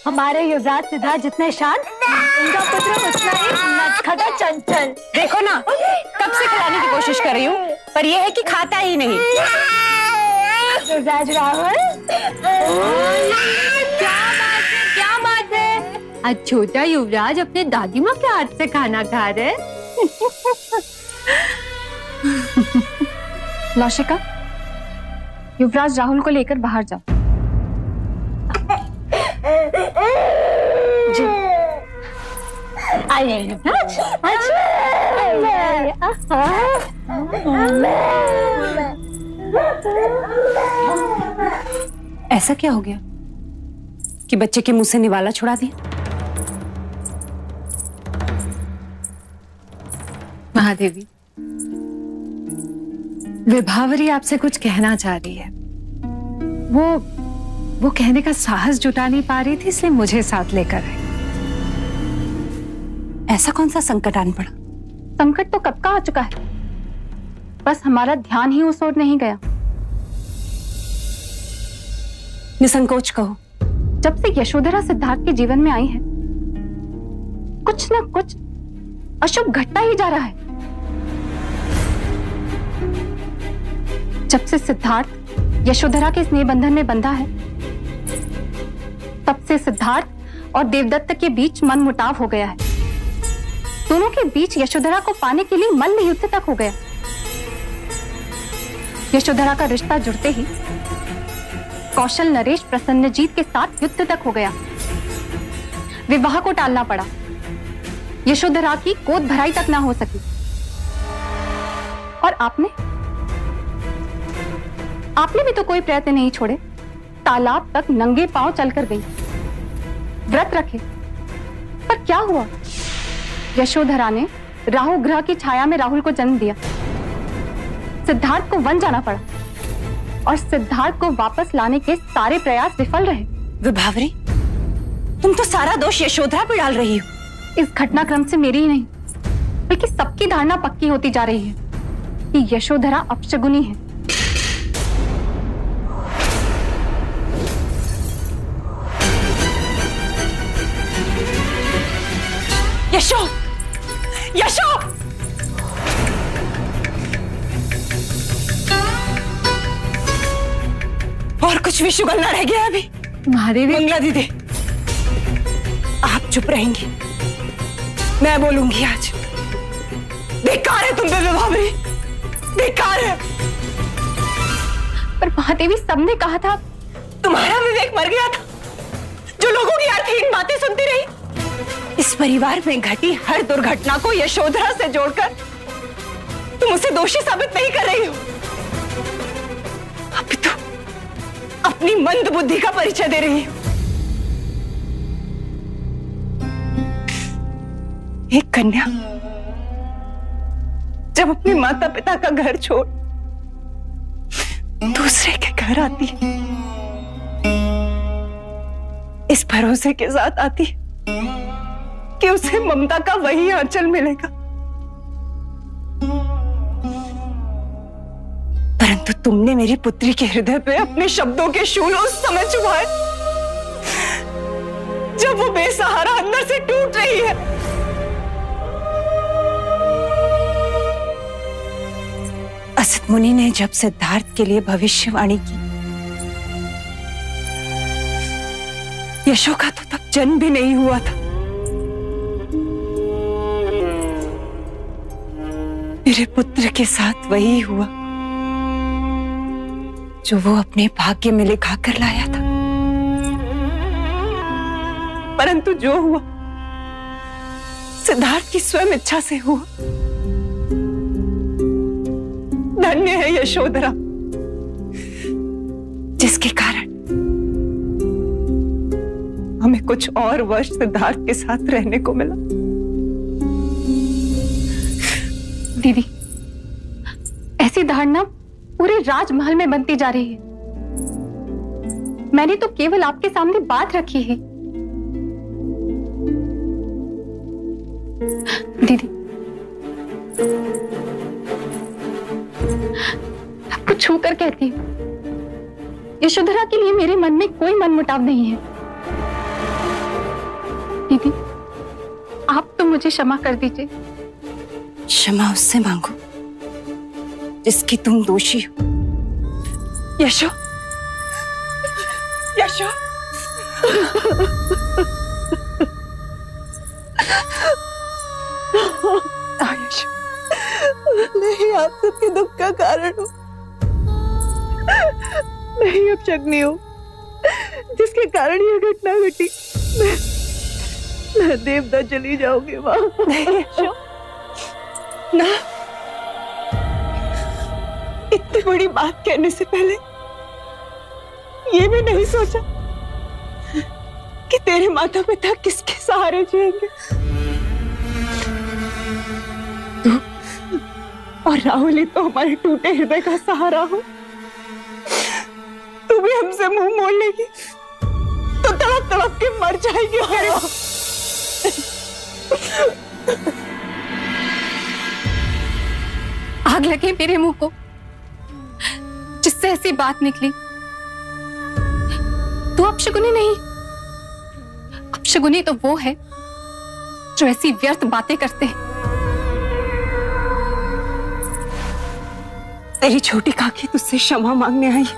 हमारे युवराज सिद्धार्थ जितने शांत, उनका पुत्र उतना ही नटखटा चंचल। देखो ना, कब से खिलाने की कोशिश कर रही हूँ, पर यह है कि खाता ही नहीं। युवराज राहुल, क्या बात है? आज छोटा युवराज अपने दादी माँ के हाथ से खाना खा रहे। लौशिका, युवराज राहुल को लेकर बाहर जाओ। आइए। ऐसा क्या हो गया कि बच्चे के मुंह से निवाला छुड़ा दिया? महादेवी, विभावरी आपसे कुछ कहना चाह रही है। वो कहने का साहस जुटा नहीं पा रही थी, इसलिए मुझे साथ लेकर आई। ऐसा कौन सा संकट आन पड़ा? संकट तो कब का आ चुका है, बस हमारा ध्यान ही उस ओर नहीं गया। निसंकोच कहो। जब से यशोधरा सिद्धार्थ के जीवन में आई है, कुछ ना कुछ अशुभ घटता ही जा रहा है। जब से सिद्धार्थ यशोधरा के स्नेह बंधन में बंधा है, तब से सिद्धार्थ और देवदत्त के बीच मनमुटाव हो गया है। दोनों के बीच यशोधरा को पाने के लिए मल्ल युद्ध तक हो गया। यशोधरा का रिश्ता जुड़ते ही कौशल नरेश प्रसन्नजीत के साथ युद्ध तक हो गया। विवाह को टालना पड़ा, यशोधरा की गोद भराई तक ना हो सकी। और आपने भी तो कोई प्रयत्न नहीं छोड़े। तालाब तक नंगे पांव चलकर गई, व्रत रखे, पर क्या हुआ? यशोधरा ने राहु ग्रह की छाया में राहुल को जन्म दिया। सिद्धार्थ को वन जाना पड़ा और सिद्धार्थ को वापस लाने के सारे प्रयास विफल रहे। विभावरी, तुम तो सारा दोष यशोधरा पर डाल रही हो। इस घटनाक्रम से मेरी ही नहीं, बल्कि सबकी धारणा पक्की होती जा रही है कि यशोधरा अपशगुनी है। यशो! यशो! और कुछ भी शुगल ना रह गया अभी। महादेवी, मंगला दीदी, आप चुप रहेंगी, मैं बोलूंगी आज। बेकार है तुम पे विभावरी, बेकार है। पर महादेवी, सबने कहा था। तुम्हारा विवेक मर गया था, जो लोगों की अर्थहीन बातें सुनती रही। इस परिवार में घटी हर दुर्घटना को यशोधरा से जोड़कर तुम उसे दोषी साबित नहीं कर रही हो। अभी तो अपनी मंद बुद्धि का परिचय दे रही हो। एक कन्या जब अपने माता पिता का घर छोड़ दूसरे के घर आती है, इस भरोसे के साथ आती है कि उसे ममता का वही आंचल मिलेगा, परंतु तुमने मेरी पुत्री के हृदय पे अपने शब्दों के शूल उस समय चुभाए जब वो बेसहारा अंदर से टूट रही है। असित मुनि ने जब सिद्धार्थ के लिए भविष्यवाणी की, यशो का तो तब जन्म भी नहीं हुआ था। मेरे पुत्र के साथ वही हुआ जो वो अपने भाग्य में लिखा कर लाया था, परंतु जो हुआ सिद्धार्थ की स्वयं इच्छा से हुआ। धन्य है यशोधरा, जिसके कारण हमें कुछ और वर्ष सिद्धार्थ के साथ रहने को मिला। दीदी, ऐसी धारणा पूरे राजमहल में बनती जा रही है। मैंने तो केवल आपके सामने बात रखी है। दीदी, आपको छू कर कहती हूँ, यशोधरा के लिए मेरे मन में कोई मनमुटाव नहीं है। दीदी, आप तो मुझे क्षमा कर दीजिए। क्षमा उससे मांगो जिसकी तुम दोषी हो। यशो, यशो, यशो, नहीं, आप सबके दुख का कारण हो। नहीं, अब शग्नी हो जिसके कारण ये घटना घटी। मैं देवता चली जाऊंगी माँ। नहीं यशो, ना, इतनी बड़ी बात कहने से पहले ये भी नहीं सोचा कि तेरे माता पिता किसके सहारे जिएंगे। तू और राहुल ही तो हमारे टूटे हृदय का सहारा हो। तू भी हमसे मुंह मोड़ लेगी तो तड़प तड़प के मर जाएगी। आग लगे मेरे मुंह को जिससे ऐसी बात निकली। तू अपशगुनी नहीं, अपशगुनी तो वो है जो ऐसी व्यर्थ बातें करते हैं। तेरी छोटी काकी तुझसे क्षमा मांगने आई।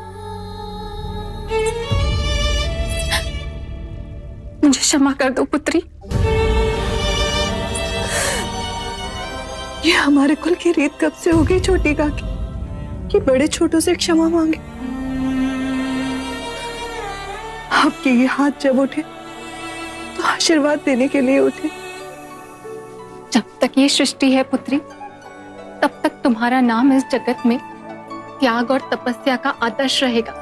मुझे क्षमा कर दो पुत्री। ये हमारे कुल की रीत कब से हो गई छोटी काकी कि बड़े छोटों से क्षमा मांगे। आपके ये हाथ जब उठे तो आशीर्वाद देने के लिए उठे। जब तक ये सृष्टि है पुत्री, तब तक तुम्हारा नाम इस जगत में त्याग और तपस्या का आदर्श रहेगा।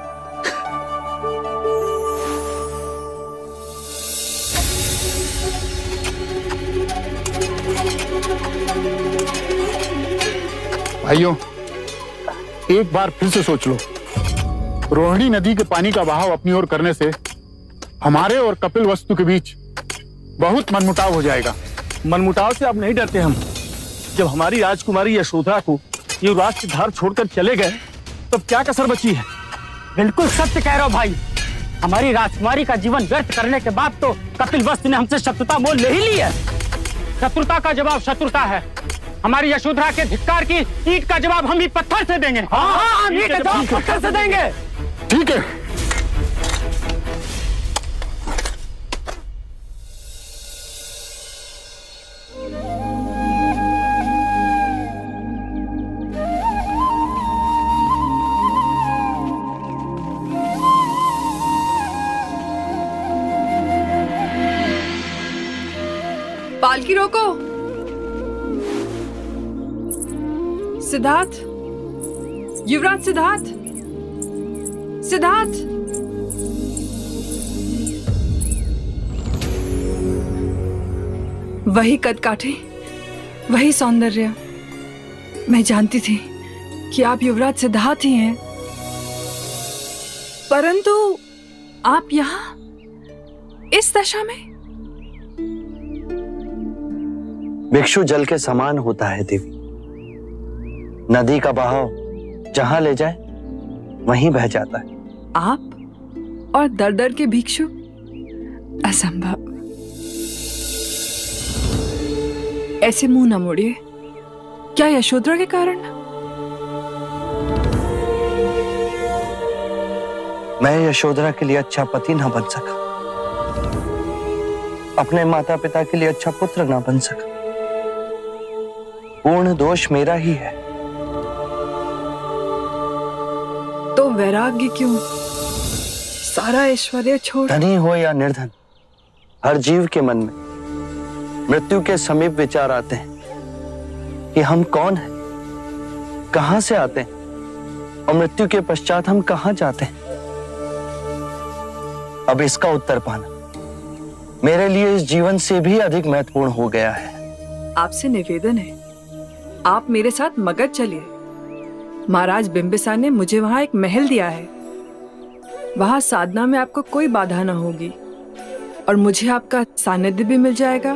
भाइयों, एक बार फिर से सोच लो। रोहिणी नदी के पानी का बहाव अपनी ओर करने से हमारे और कपिल वस्तु के बीच बहुत मनमुटाव हो जाएगा। मनमुटाव से अब नहीं डरते हम। जब हमारी राजकुमारी यशोधरा को युवराज की धार छोड़कर चले गए तब क्या कसर बची है? बिल्कुल सत्य कह रहे हो भाई। हमारी राजकुमारी का जीवन व्यर्थ करने के बाद तो कपिल वस्तु ने हमसे शत्रुता मोल ले ही ली है। शत्रुता का जवाब शत्रुता है। हमारी यशोधरा के धिक्कार की ईंट का जवाब हम ही पत्थर से देंगे। हाँ, हम ईंट का जवाब पत्थर से देंगे। ठीक है। पालकी रोको। सिद्धार्थ, युवराज सिद्धार्थ, सिद्धार्थ। वही कद काठे, वही सौंदर्य। मैं जानती थी कि आप युवराज सिद्धार्थ ही हैं, परंतु आप यहाँ इस दशा में। भिक्षु जल के समान होता है देवी। नदी का बहाव जहां ले जाए वहीं बह जाता है। आप और दर दर के भिक्षु, असंभव। ऐसे मुंह न मोड़िए। क्या यशोधरा के कारण? मैं यशोधरा के लिए अच्छा पति ना बन सका, अपने माता पिता के लिए अच्छा पुत्र ना बन सका। पूर्ण दोष मेरा ही है। तो वैराग्य क्यों? सारा ऐश्वर्य छोड़। धनी हो या निर्धन, हर जीव के मन में मृत्यु के समीप विचार आते हैं कि हम कौन हैं, कहां से आते हैं और मृत्यु के पश्चात हम कहां जाते हैं। अब इसका उत्तर पाना मेरे लिए इस जीवन से भी अधिक महत्वपूर्ण हो गया है। आपसे निवेदन है, आप मेरे साथ मगध चलिए। महाराज बिंबिसार ने मुझे वहां एक महल दिया है। वहां साधना में आपको कोई बाधा न होगी और मुझे आपका सानिध्य भी मिल जाएगा।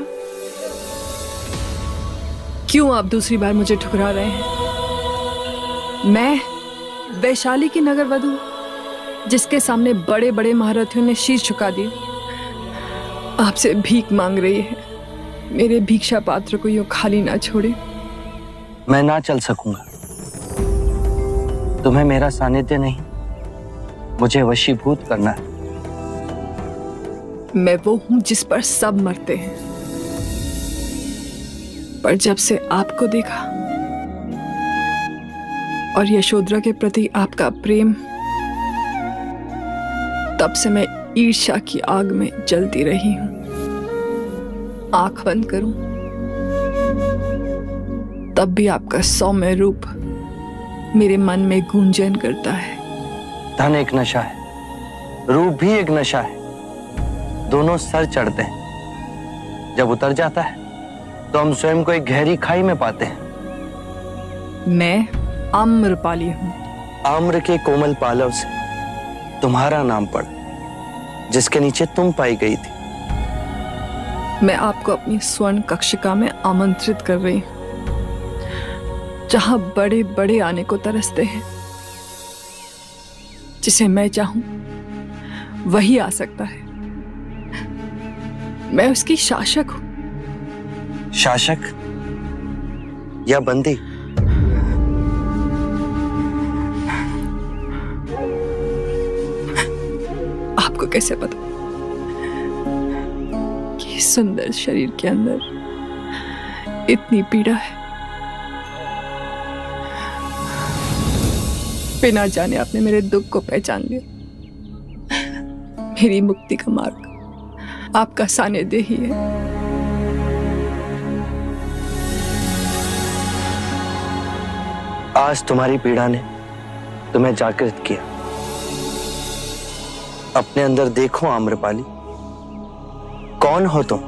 क्यों आप दूसरी बार मुझे ठुकरा रहे हैं? मैं वैशाली की नगर वधू, जिसके सामने बड़े बड़े महारथियों ने शीश झुका दिए, आपसे भीख मांग रही है। मेरे भिक्षा पात्र को यूं खाली ना छोड़े। मैं ना चल सकूंगा। तुम्हें मेरा सानिध्य नहीं, मुझे वशीभूत करना है। मैं वो हूं जिस पर सब मरते हैं, पर जब से आपको देखा और यशोधरा के प्रति आपका प्रेम, तब से मैं ईर्ष्या की आग में जलती रही हूं। आंख बंद करूं तब भी आपका सौम्य रूप मेरे मन में गूंजन करता है। धन एक नशा है, रूप भी एक नशा है। दोनों सर चढ़ते हैं, जब उतर जाता है तो हम स्वयं को एक गहरी खाई में पाते हैं। मैं आम्रपाली हूं। आम्र के कोमल पालव से तुम्हारा नाम पड़ा, जिसके नीचे तुम पाई गई थी। मैं आपको अपनी स्वर्ण कक्षिका में आमंत्रित कर रही हूं, जहां बड़े बड़े आने को तरसते हैं। जिसे मैं चाहूं वही आ सकता है। मैं उसकी शासक हूं। शासक या बंदी? आपको कैसे पता कि इस सुंदर शरीर के अंदर इतनी पीड़ा है? बिना जाने आपने मेरे दुख को पहचान लिया। मेरी मुक्ति का मार्ग आपका सानिध्य ही है। आज तुम्हारी पीड़ा ने तुम्हें जागृत किया। अपने अंदर देखो आम्रपाली, कौन हो तुम?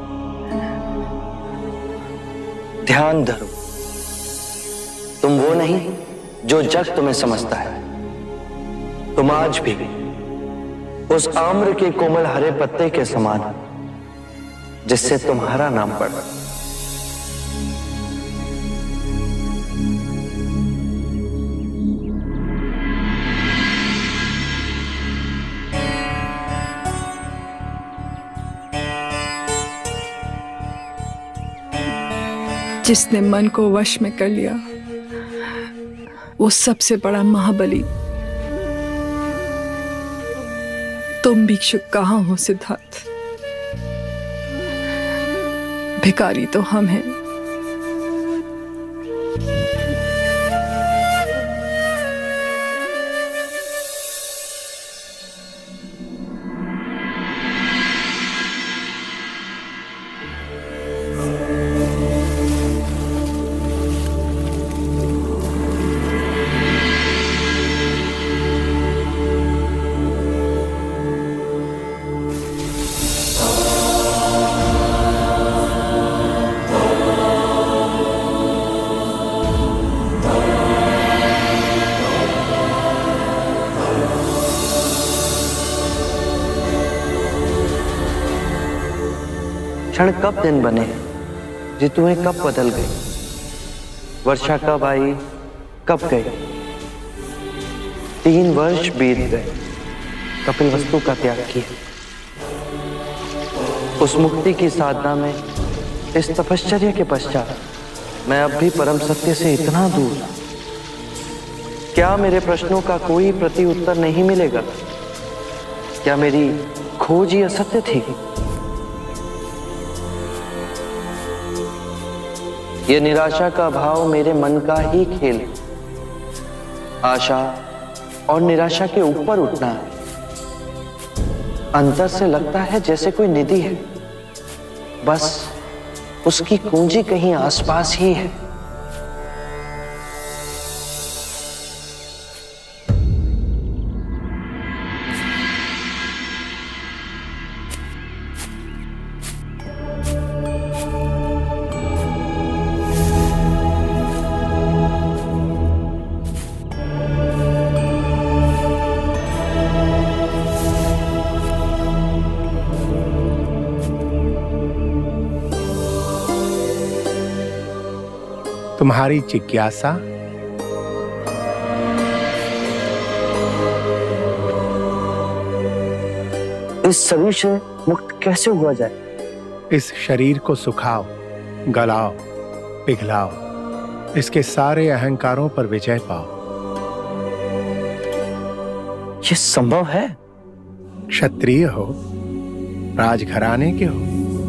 ध्यान धरो, तुम वो नहीं जो जग तुम्हें समझता है। तुम आज भी उस आम्र के कोमल हरे पत्ते के समान, जिससे तुम्हारा नाम पड़ा। जिसने मन को वश में कर लिया, वो सबसे बड़ा महाबली। तुम भिक्षुक कहाँ हो सिद्धार्थ? भिखारी तो हम हैं। क्षण कब दिन बने, ऋतुएं कब बदल गई, वर्षा कब आई कब गई। 3 वर्ष बीत गए कपिलवस्तु का त्याग किया। उस मुक्ति की साधना में, इस तपश्चर्या के पश्चात मैं अब भी परम सत्य से इतना दूर। क्या मेरे प्रश्नों का कोई प्रति उत्तर नहीं मिलेगा? क्या मेरी खोज ही असत्य थी? ये निराशा का भाव मेरे मन का ही खेल है। आशा और निराशा के ऊपर उठना है। अंतर से लगता है जैसे कोई निधि है, बस उसकी कुंजी कहीं आसपास ही है। तुम्हारी जिज्ञासा इस शरीर से मुक्त कैसे हुआ जाए? इस शरीर को सुखाओ, गलाओ, पिघलाओ, इसके सारे अहंकारों पर विजय पाओ। ये संभव है? क्षत्रिय हो, राजघराने के हो।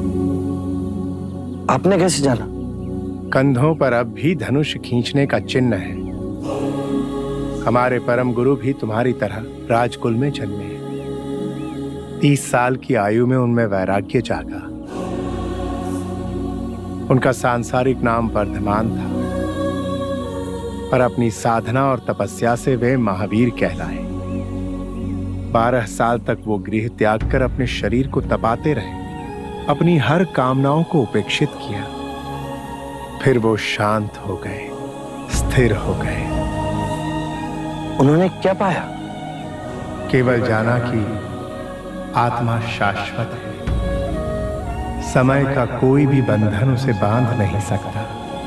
आपने कैसे जाना? कंधों पर अब भी धनुष खींचने का चिन्ह है। हमारे परम गुरु भी तुम्हारी तरह राजकुल में जन्मे हैं। 30 साल की आयु में उनमें वैराग्य जागा। उनका सांसारिक नाम वर्धमान था, पर अपनी साधना और तपस्या से वे महावीर कहलाए। 12 साल तक वो गृह त्याग कर अपने शरीर को तपाते रहे, अपनी हर कामनाओं को उपेक्षित किया। फिर वो शांत हो गए, स्थिर हो गए। उन्होंने क्या पाया? केवल जाना कि आत्मा शाश्वत है, समय का कोई भी बंधन उसे बांध नहीं सकता।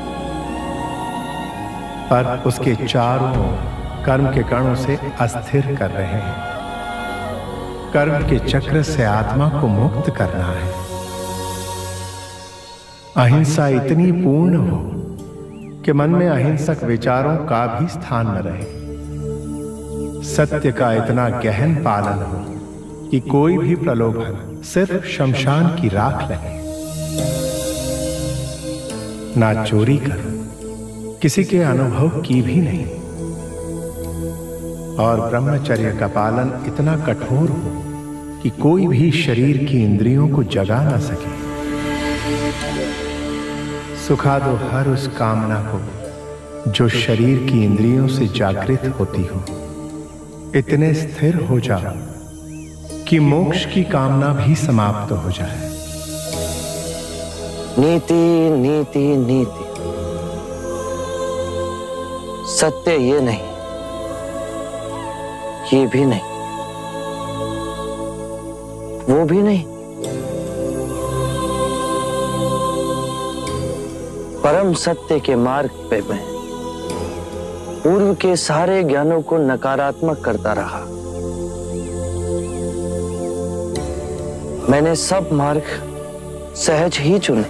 पर उसके चारों ओर कर्म के कण उसे अस्थिर कर रहे हैं। कर्म के चक्र से आत्मा को मुक्त करना है। अहिंसा इतनी पूर्ण हो कि मन में अहिंसक विचारों का भी स्थान न रहे। सत्य का इतना गहन पालन हो कि कोई भी प्रलोभन सिर्फ शमशान की राख लगे। ना चोरी कर, किसी के अनुभव की भी नहीं, और ब्रह्मचर्य का पालन इतना कठोर हो कि कोई भी शरीर की इंद्रियों को जगा ना सके। सुखा दो हर उस कामना को जो शरीर की इंद्रियों से जागृत होती हो। इतने स्थिर हो जाओ कि मोक्ष की कामना भी समाप्त हो जाए। नीति नीति नीति। सत्य ये नहीं, ये भी नहीं, वो भी नहीं। परम सत्य के मार्ग पे मैं पूर्व के सारे ज्ञानों को नकारात्मक करता रहा। मैंने सब मार्ग सहज ही चुने,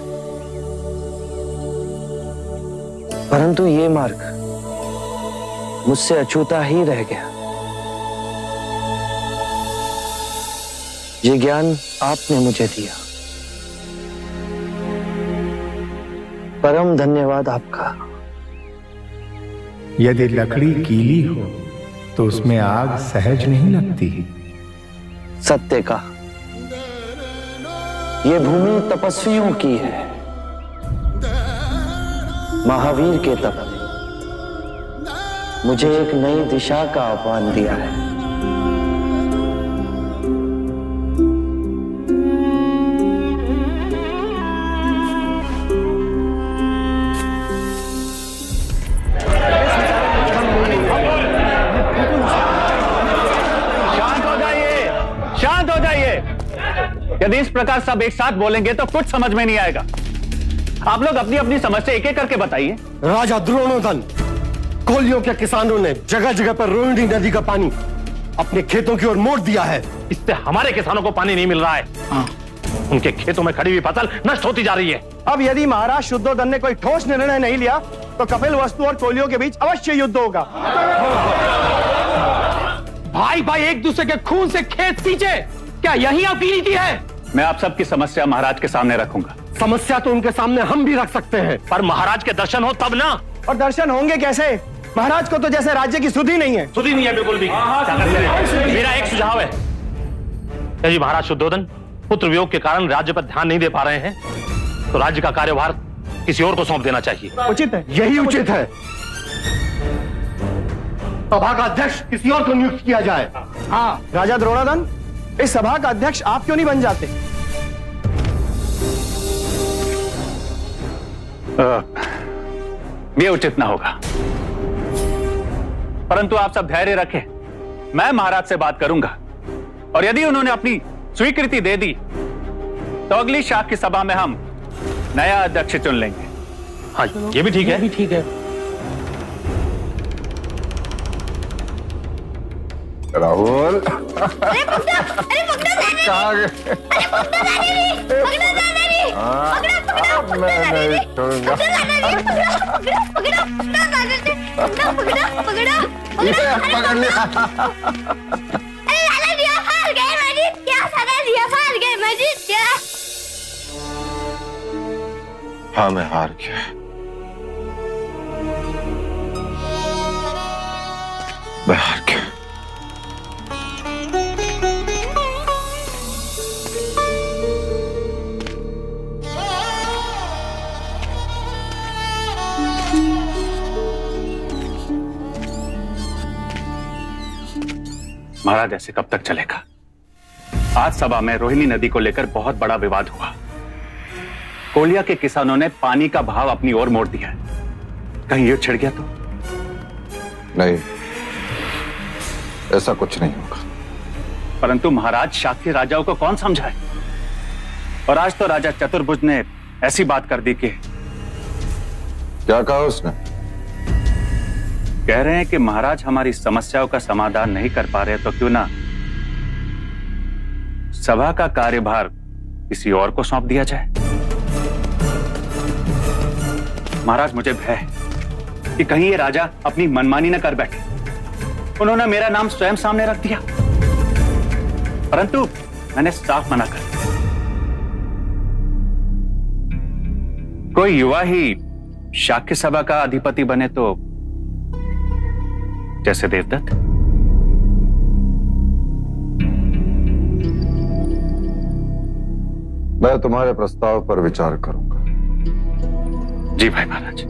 परंतु ये मार्ग मुझसे अछूता ही रह गया। ये ज्ञान आपने मुझे दिया, परम धन्यवाद आपका। यदि लकड़ी गीली हो तो उसमें आग सहज नहीं लगती। सत्य का ये भूमि तपस्वियों की है। महावीर के तप ने मुझे एक नई दिशा का आह्वान दिया है। यदि इस प्रकार सब एक साथ बोलेंगे तो कुछ समझ में नहीं आएगा। आप लोग अपनी अपनी समस्या एक एक करके बताइए। राजा द्रोणोदन, कोलियों के किसानों ने जगह जगह पर रोहिणी नदी का पानी अपने खेतों की ओर मोड़ दिया है। इससे हमारे किसानों को पानी नहीं मिल रहा है। उनके खेतों में खड़ी हुई फसल नष्ट होती जा रही है। अब यदि महाराज शुद्धोदन ने कोई ठोस निर्णय नहीं लिया तो कपिल वस्तु और कोलियों के बीच अवश्य युद्ध होगा। भाई भाई एक दूसरे के खून से खेत सींचे, क्या यही आपकी नीति है? मैं आप सबकी समस्या महाराज के सामने रखूंगा। समस्या तो उनके सामने हम भी रख सकते हैं, पर महाराज के दर्शन हो तब ना। और दर्शन होंगे कैसे? महाराज को तो जैसे राज्य की सुधि नहीं है। सुधि नहीं है बिल्कुल भी। मेरा एक सुझाव है, यदि महाराज शुद्धोदन पुत्र वियोग के कारण राज्य पर ध्यान नहीं दे पा रहे हैं तो राज्य का कार्यभार किसी और को सौंप देना चाहिए। उचित है, यही उचित है। सभा का अध्यक्ष किसी और को नियुक्त किया जाए। हाँ राजा द्रोणादन, इस सभा का अध्यक्ष आप क्यों नहीं बन जाते? ये उचित ना होगा, परंतु आप सब धैर्य रखें। मैं महाराज से बात करूंगा और यदि उन्होंने अपनी स्वीकृति दे दी तो अगली शाख की सभा में हम नया अध्यक्ष चुन लेंगे। हाँ ये भी ठीक है। ठीक है। राहुल अरे कहाँ गए? मैं नहीं छोड़ूंगा। पकड़ लिया। हाँ मैं हार गया। मैं हार गया। महाराज ऐसे कब तक चलेगा? आज सभा में रोहिणी नदी को लेकर बहुत बड़ा विवाद हुआ। कोलिया के किसानों ने पानी का भाव अपनी ओर मोड़ दिया। कहीं युद्ध छिड़ गया तो? नहीं, ऐसा कुछ नहीं होगा। परंतु महाराज, शाक्य राजाओं को कौन समझाए? और आज तो राजा चतुर्भुज ने ऐसी बात कर दी कि क्या कहा उसने? कह रहे हैं कि महाराज हमारी समस्याओं का समाधान नहीं कर पा रहे तो क्यों ना सभा का कार्यभार किसी और को सौंप दिया जाए। महाराज, मुझे भय है कि कहीं ये राजा अपनी मनमानी न कर बैठे। उन्होंने मेरा नाम स्वयं सामने रख दिया, परंतु मैंने साफ मना कर दिया। कोई युवा ही शाक्य सभा का अधिपति बने तो, जैसे देवदत्त। मैं तुम्हारे प्रस्ताव पर विचार करूंगा। जी भाई महाराज।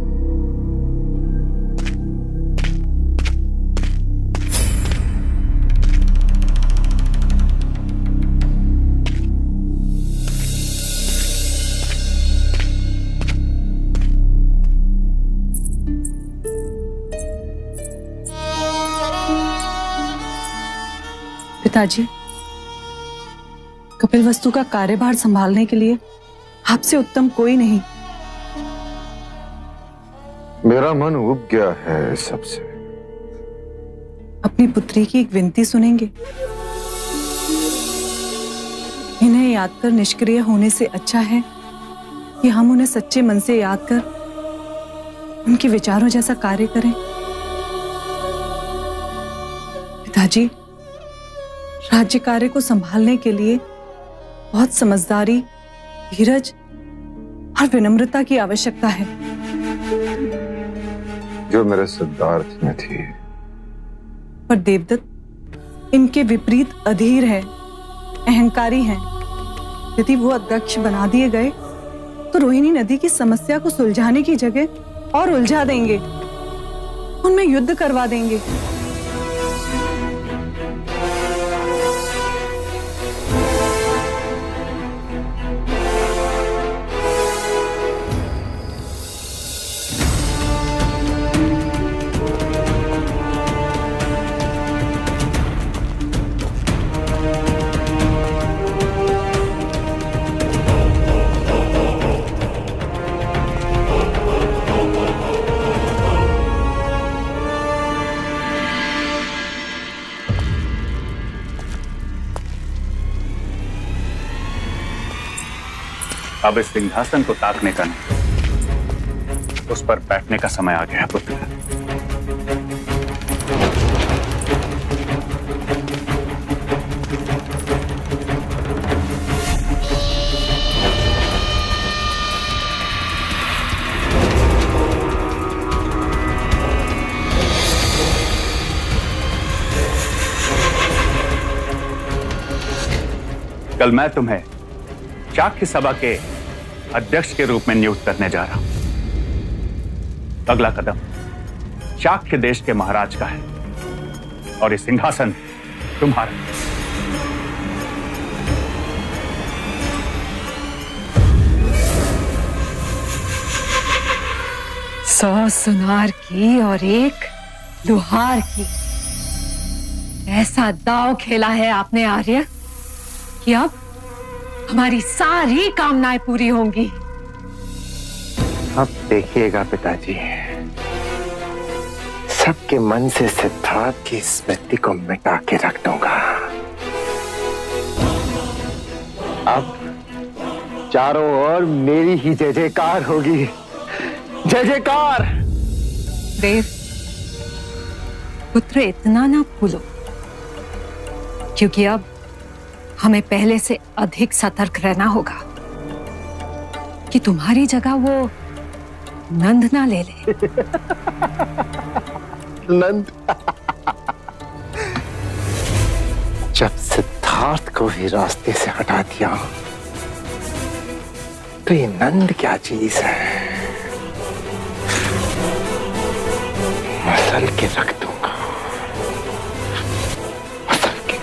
पिताजी, कपिलवस्तु का कार्यभार संभालने के लिए आपसे उत्तम कोई नहीं। मेरा मन उब गया है सबसे। अपनी पुत्री की एक विनती सुनेंगे? इन्हें याद कर निष्क्रिय होने से अच्छा है कि हम उन्हें सच्चे मन से याद कर उनके विचारों जैसा कार्य करें। पिताजी, राज्य कार्य को संभालने के लिए बहुत समझदारी, धीरज और विनम्रता की आवश्यकता है, जो मेरे सिद्धार्थ में थी। पर देवदत्त इनके विपरीत अधीर है, अहंकारी हैं। यदि वो अध्यक्ष बना दिए गए तो रोहिणी नदी की समस्या को सुलझाने की जगह और उलझा देंगे, उनमें युद्ध करवा देंगे। अब इस सिंहासन को ताकने का नहीं, उस पर बैठने का समय आ गया है पुत्र। कल मैं तुम्हें शाक्य सभा के अध्यक्ष के रूप में नियुक्त करने जा रहा हूं। अगला कदम शाक्य देश के महाराज का है और ये सिंहासन तुम्हारा। सौ सुनार की और एक लुहार की, ऐसा दांव खेला है आपने आर्य कि अब हमारी सारी कामनाएं पूरी होंगी। अब देखिएगा पिताजी, सबके मन से सिद्धार्थ की स्मृति को मिटा के रख दूंगा। अब चारों ओर मेरी ही जय जयकार होगी। जय जयकार। देव, पुत्र इतना ना भूलो, क्योंकि अब हमें पहले से अधिक सतर्क रहना होगा कि तुम्हारी जगह वो नंद ना ले ले। नंद? जब सिद्धार्थ को भी रास्ते से हटा दिया तो ये नंद क्या चीज है? मसल के रख दूंगा, मसल के।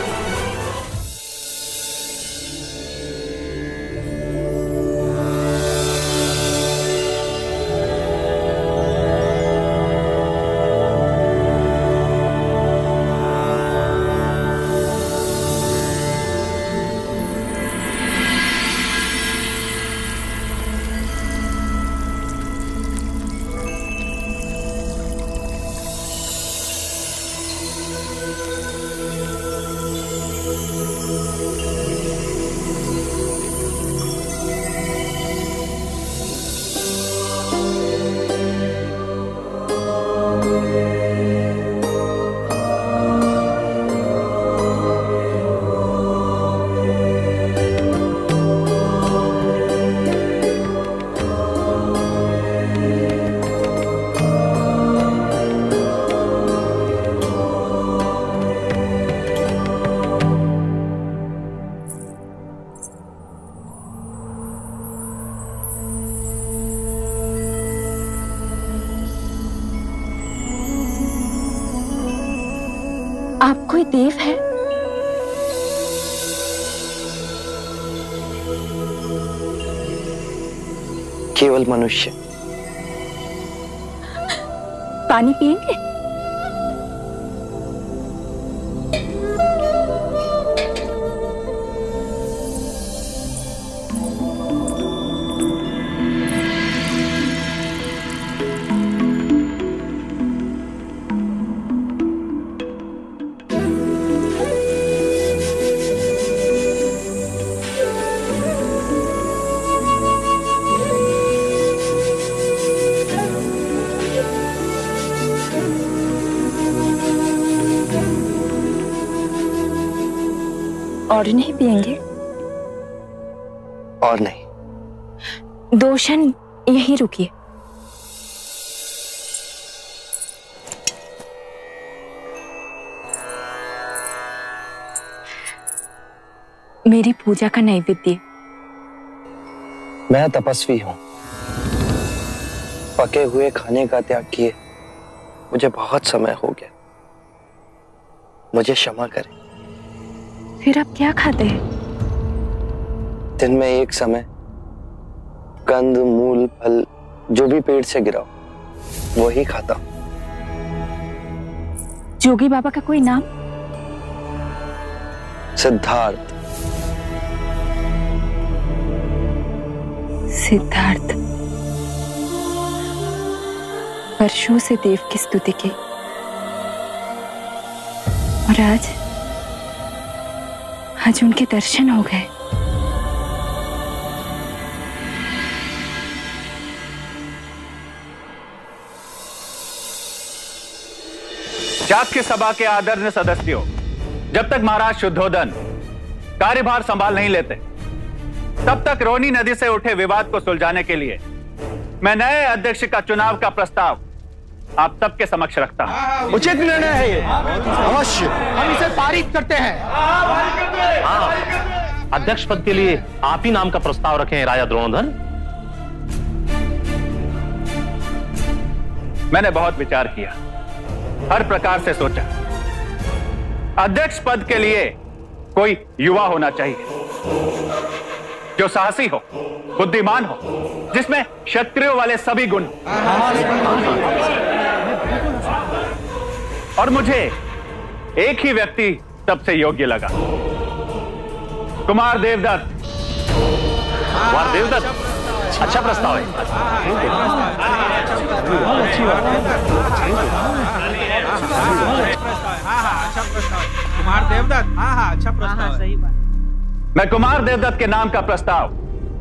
आप कोई देव है? केवल मनुष्य। पानी पिएंगे? और नहीं पिएंगे? और नहीं। 2 क्षण यहीं रुकिए। मेरी पूजा का नैवेद्य। मैं तपस्वी हूं, पके हुए खाने का त्याग किए मुझे बहुत समय हो गया, मुझे क्षमा करें। फिर आप क्या खाते हैं? दिन में एक समय कंद मूल फल जो भी पेड़ से गिरा वही खाता। जोगी बाबा का कोई नाम? सिद्धार्थ। सिद्धार्थ। वर्षों से देव की स्तुति की और आज उनके दर्शन हो गए। चाक्य सभा के आदरणीय सदस्यों, जब तक महाराज शुद्धोदन कार्यभार संभाल नहीं लेते तब तक रोहिणी नदी से उठे विवाद को सुलझाने के लिए मैं नए अध्यक्ष का चुनाव का प्रस्ताव आप सबके समक्ष रखता हूं। उचित निर्णय है ये। अवश्य हम इसे पारित करते हैं। अध्यक्ष पद के लिए आप ही नाम का प्रस्ताव रखें राजा द्रोणोधन। मैंने बहुत विचार किया, हर प्रकार से सोचा। अध्यक्ष पद के लिए कोई युवा होना चाहिए जो साहसी हो, बुद्धिमान हो, जिसमें क्षत्रियों वाले सभी गुण। और मुझे एक ही व्यक्ति सबसे योग्य लगा, कुमार देवदत्त। कुमार देवदत्त अच्छा प्रस्ताव है। कुमार देवदत्त, हाँ अच्छा प्रस्ताव। सही बात। मैं कुमार देवदत्त के नाम का प्रस्ताव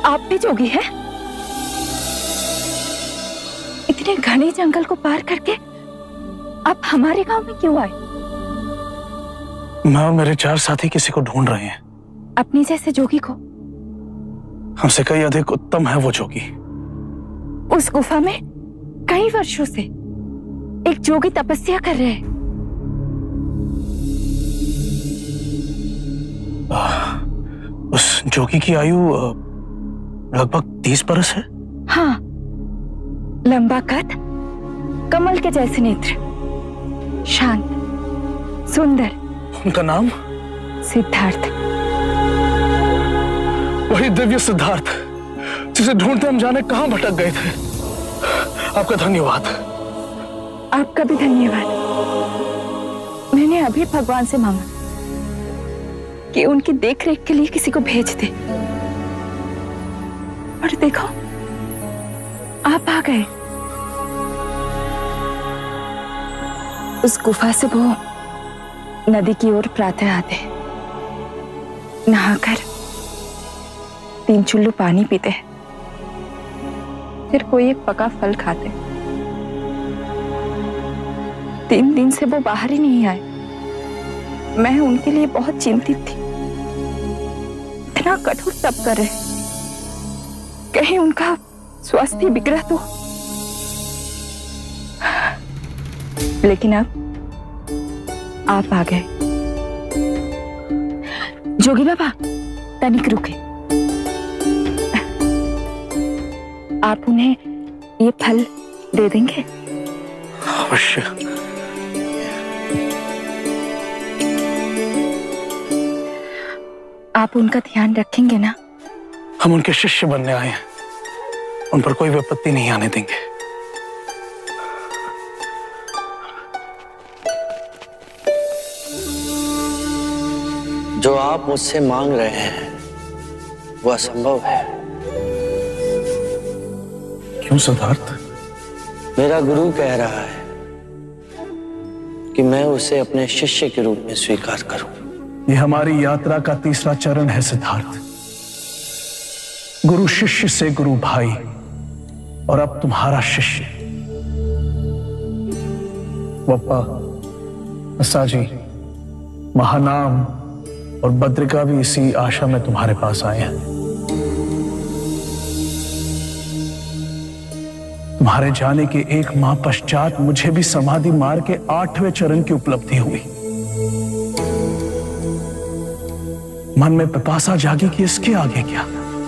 आप भी जोगी हैं? इतने घने जंगल को पार करके आप हमारे गांव में क्यों आए? मैं और मेरे 4 साथी किसी को ढूंढ रहे हैं। अपनी जैसे जोगी को? हमसे कई अधिक उत्तम है वो जोगी। उस गुफा में कई वर्षों से एक जोगी तपस्या कर रहे हैं। उस जोगी की आयु लगभग 30 बरस है। हाँ, लंबा कद, कमल के जैसे नेत्र, शांत, सुंदर। उनका नाम? सिद्धार्थ। वही दिव्य सिद्धार्थ जिसे ढूंढते हम जाने कहां भटक गए थे। आपका धन्यवाद। आपका भी धन्यवाद। मैंने अभी भगवान से मांगा कि उनकी देखरेख के लिए किसी को भेज दे, और देखो आप आ गए। उस गुफा से वो नदी की ओर प्रातः आते, नहाकर 3 चुल्लू पानी पीते, फिर कोई एक पका फल खाते। 3 दिन से वो बाहर ही नहीं आए। मैं उनके लिए बहुत चिंतित थी। इतना कठोर तप कर रहे, कहीं उनका स्वास्थ्य बिगड़ा तो। लेकिन अब आप आ गए। जोगी बाबा, तनिक रुके। आप उन्हें ये फल दे देंगे? अवश्य। आप उनका ध्यान रखेंगे ना? हम उनके शिष्य बनने आए हैं, उन पर कोई विपत्ति नहीं आने देंगे। जो आप मुझसे मांग रहे हैं वो असंभव है। क्यों सिद्धार्थ? मेरा गुरु कह रहा है कि मैं उसे अपने शिष्य के रूप में स्वीकार करूं। ये हमारी यात्रा का 3रा चरण है सिद्धार्थ। गुरु शिष्य से गुरु भाई, और अब तुम्हारा शिष्य। वप्पा, असाजी, महानाम और बद्रिका भी इसी आशा में तुम्हारे पास आए हैं। तुम्हारे जाने के 1 माह पश्चात मुझे भी समाधि मार्ग के 8वें चरण की उपलब्धि हुई। मन में पिपासा जागी कि इसके आगे क्या,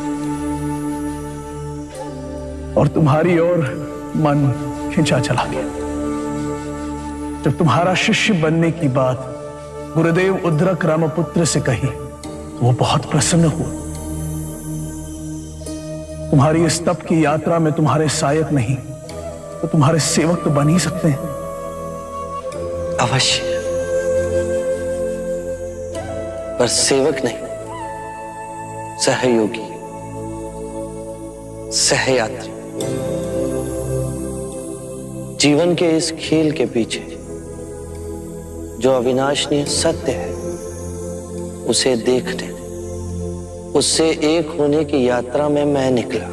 और तुम्हारी ओर मन खिंचा चला गया। जब तुम्हारा शिष्य बनने की बात गुरुदेव उद्रक रामपुत्र से कही तो वो बहुत प्रसन्न हुआ। तुम्हारी इस तप की यात्रा में तुम्हारे सहायक नहीं तो तुम्हारे सेवक तो बन ही सकते हैं। अवश्य, पर सेवक नहीं, सहयोगी, सहयात्री। जीवन के इस खेल के पीछे जो अविनाशनीय सत्य है उसे देखने, उससे एक होने की यात्रा में मैं निकला,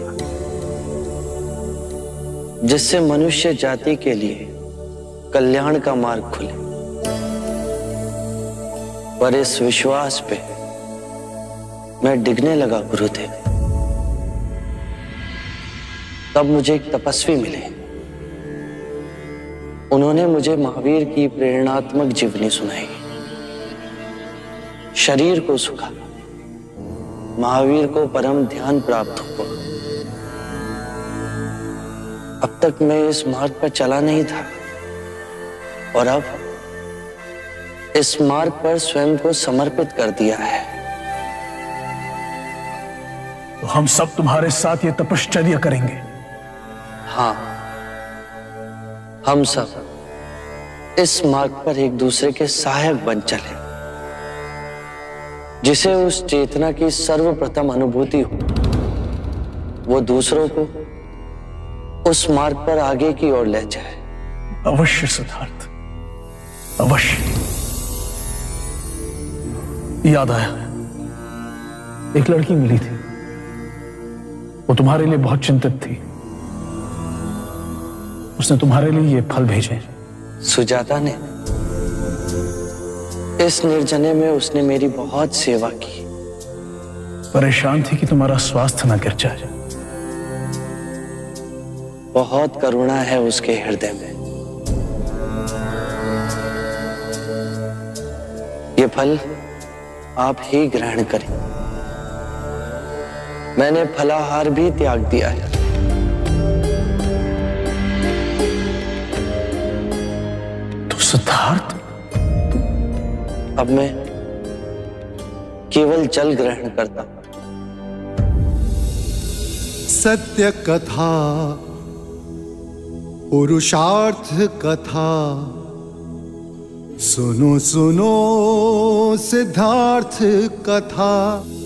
जिससे मनुष्य जाति के लिए कल्याण का मार्ग खुले। पर इस विश्वास पे मैं डिगने लगा गुरुदेव। तब मुझे एक तपस्वी मिले। उन्होंने मुझे महावीर की प्रेरणात्मक जीवनी सुनाई। शरीर को सुखा, महावीर को परम ध्यान प्राप्त हुआ। अब तक मैं इस मार्ग पर चला नहीं था, और अब इस मार्ग पर स्वयं को समर्पित कर दिया है। तो हम सब तुम्हारे साथ ये तपश्चर्या करेंगे। हाँ, हम सब इस मार्ग पर एक दूसरे के सहायक बन चले। जिसे उस चेतना की सर्वप्रथम अनुभूति हो, वो दूसरों को उस मार्ग पर आगे की ओर ले जाए। अवश्य सिद्धार्थ, अवश्य। याद आया, एक लड़की मिली थी, वो तुम्हारे लिए बहुत चिंतित थी। उसने तुम्हारे लिए ये फल भेजे। सुजाता ने इस निर्जने में उसने मेरी बहुत सेवा की। परेशान थी कि तुम्हारा स्वास्थ्य न गिर जाए। बहुत करुणा है उसके हृदय में। ये फल आप ही ग्रहण करें। मैंने फलाहार भी त्याग दिया है। तो सिद्धार्थ, अब मैं केवल जल ग्रहण करता हूं। सत्य कथा, पुरुषार्थ कथा, सुनो सुनो सिद्धार्थ कथा।